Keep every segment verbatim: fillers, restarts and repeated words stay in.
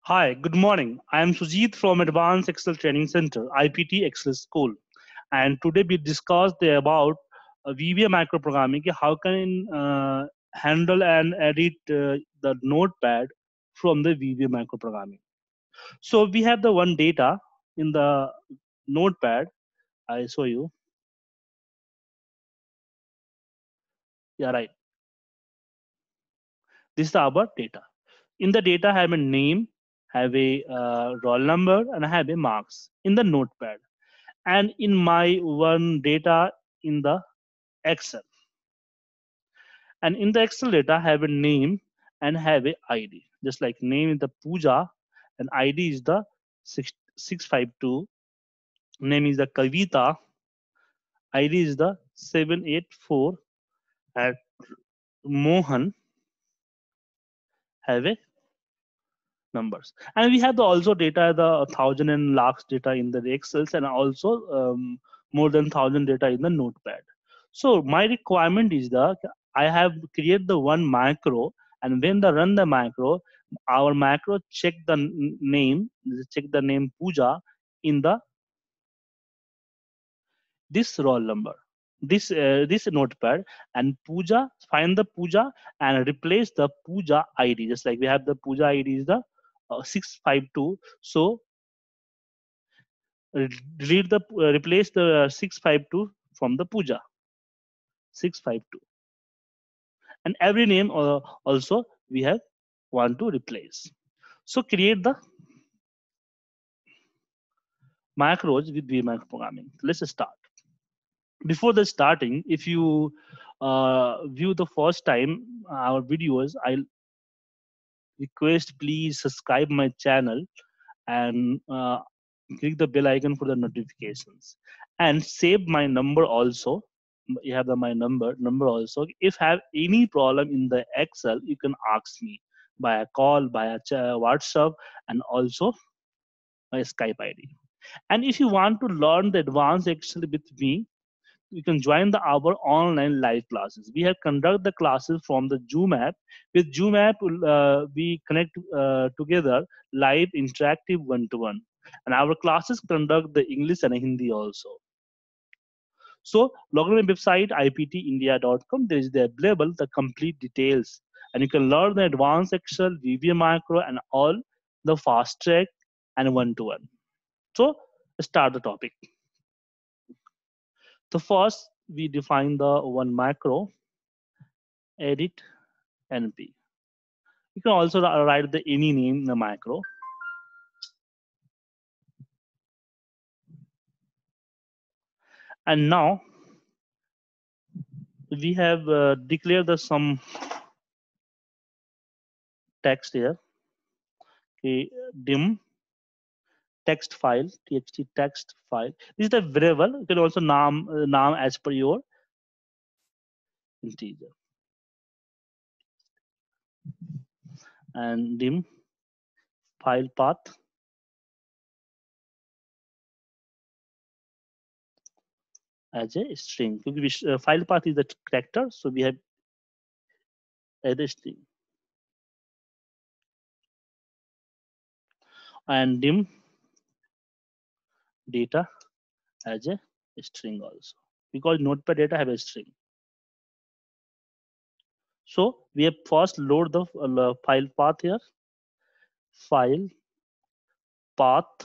Hi, good morning. I am Sujit from Advanced Excel Training Center, I P T Excel School. And today we discussed the- about uh, V B A microprogramming, कि how can uh, handle and edit uh, the notepad from the V B A microprogramming. So we have the one data in the notepad. I show you. Yeah, right. This is our data. In the data, I have a name, have a uh, roll number, and I have a marks in the notepad. And in my one data in the Excel. And in the Excel data, I have a name and have a I D. Just like name is the Pooja and I D is the six, 652. Name is the Kavita. I D is the seven eight four. And Mohan have a numbers. And we have the also data, the thousand and lakhs data in the Excels and also um, more than thousand data in the notepad. So my requirement is the I have create the one macro, and when the run the macro, our macro check the n- name, check the name Pooja in the this roll number, this uh, this notepad, and Pooja find the Pooja and replace the Pooja I D. Just like we have the Pooja I D is the uh, six five two. So uh, delete the uh, replace the uh, six five two from the Pooja six five two, and every name uh, also we have want to replace. So create the macros with vmacro programming. Let's start. Before the starting, if you uh, view the first time our videos, I request please subscribe my channel and uh, click the bell icon for the notifications and save my number also. You have the my number number also. If have any problem in the Excel, you can ask me by a call, by a ch- WhatsApp, and also my Skype I D. And if you want to learn the advanced Excel with me, you can join the our online live classes. We have conduct the classes from the Zoom app. With Zoom app, uh, we connect uh, together live interactive one to one, and our classes conduct the English and Hindi also. So log on my website I P T india dot com. There is the available the complete details, and you can learn the advanced Excel, V B A macro, and all the fast track and one to one. So start the topic. The first we define the one macro edit N P. You can also write the any name in the macro. And now we have uh, declared the some text here. Okay, dim text file, txt text file. This is the variable. You can also name uh, name as per your integer. And dim file path as a string. Because uh, file path is the character, so we have as a string. And dim data as a string also, because notepad data have a string. So we have first load the uh, file path here. File path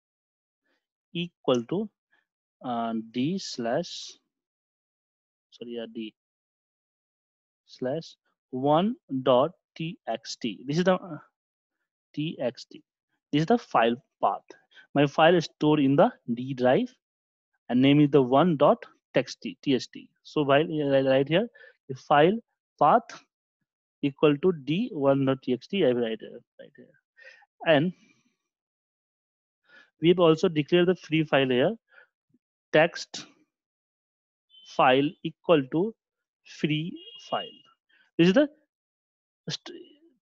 equal to uh, d slash sorry yeah, d slash one dot txt. This is the uh, txt. This is the file path. My file is stored in the D drive and name is the one dot txt txt. So while uh, right here, the file path equal to d one dot txt. I will write here, right here. And we have also declared the free file here. Text file equal to free file. This is the st-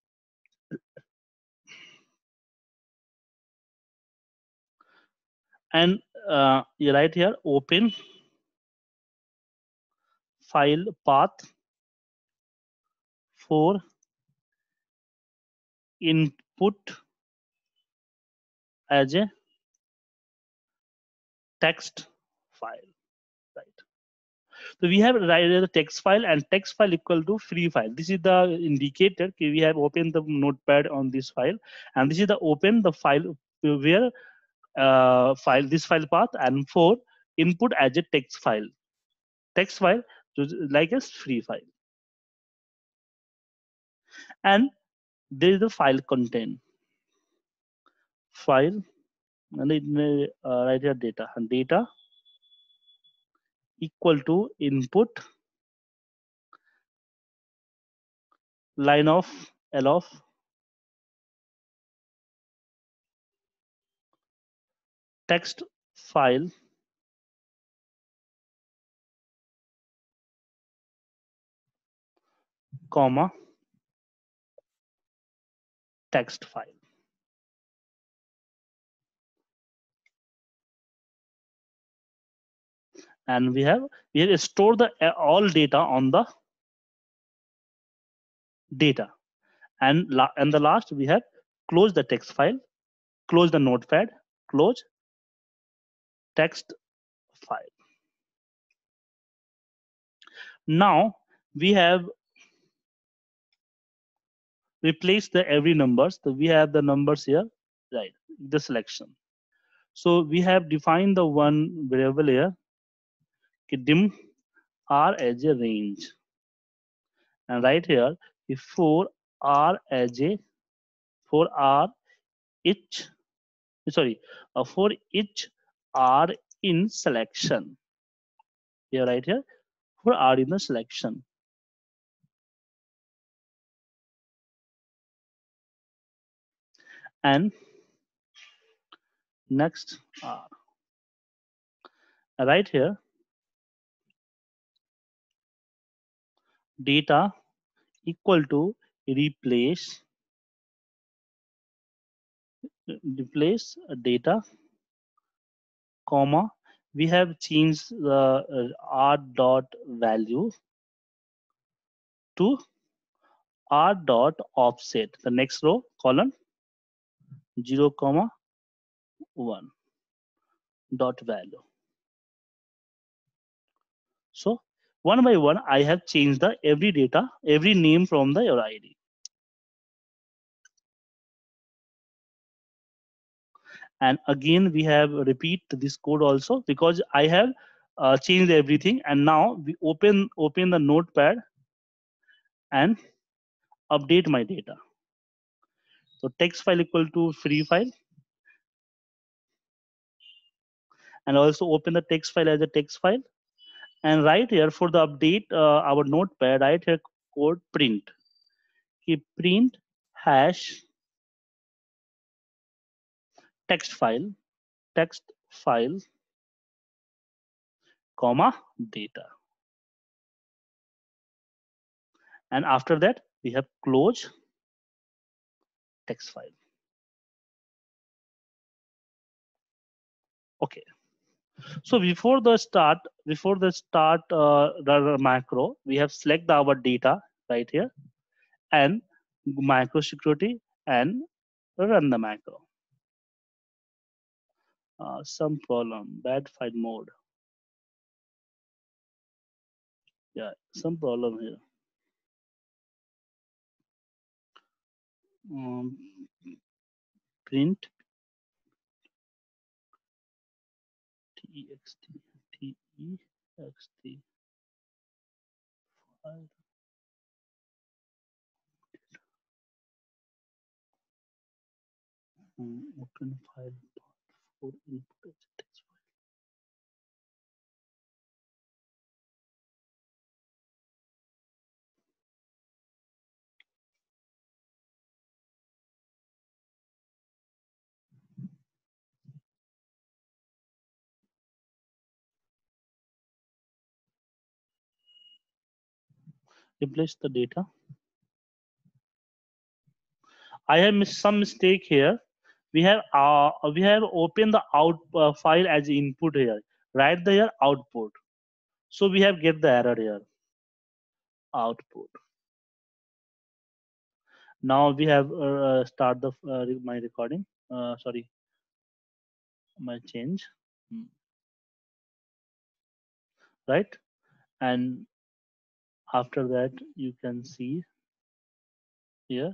and uh, you write here open file path for input as a text file, right? So we have write the text file and text file equal to free file. This is the indicator. Okay, we have opened the notepad on this file, and this is the open the file where uh, file this file path and for input as a text file. Text file so like a free file, and there is the file content file and it may uh, write here data and data equal to input line of L of text file comma text file. And we have we have stored the uh, all data on the data, and la and the last we have close the text file, close the notepad, close text file. Now we have replaced the every numbers. So we have the numbers here, right? The selection. So we have defined the one variable here, dim r as a range, and right here if for r as a for r each sorry uh, for each r in selection here right here for r in the selection, and next r right here data equal to replace replace data comma we have changed the uh, r dot value to r dot offset the next row column zero comma one dot value. So one by one I have changed the every data every name from the your id, and again we have repeat this code also because I have uh, changed everything, and now we open open the notepad and update my data. So text file equal to free file, and also open the text file as a text file, and right here for the update uh, our notepad right here code print keep print hash text file text file comma data, and after that we have close text file. Okay, so before the start before the start uh, the macro we have select our data right here and macro security and run the macro. Uh, some problem bad file mode, yeah, some problem here. um, print txt text file um, open file for input as a text file. Replace the data. I have missed some mistake here. We have uh, we have opened the out uh, file as input here. Write the here output. So we have get the error here. Output. Now we have uh, start the uh, my recording. Uh, sorry, might change. Hmm. Right? And after that, you can see here.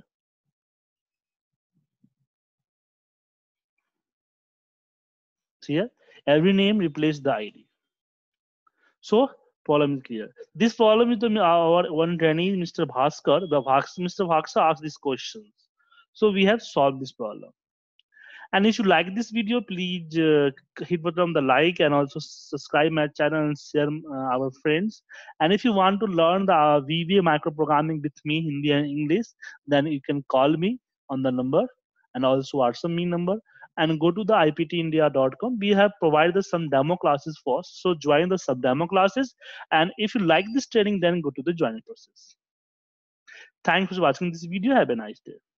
See here, every name replace the I D. So problem is clear. This problem is the our one trainee, Mister Bhaskar. The Bhaks, Mister Bhaskar asked these questions. So we have solved this problem. And if you like this video, please uh, hit button on the like and also subscribe my channel and share uh, our friends. And if you want to learn the uh, V B A microprogramming with me, Hindi and English, then you can call me on the number and also WhatsApp me number and go to the I P T india dot com. We have provided some demo classes first. So join the sub demo classes. And if you like this training, then go to the joining process. Thanks for watching this video. Have a nice day.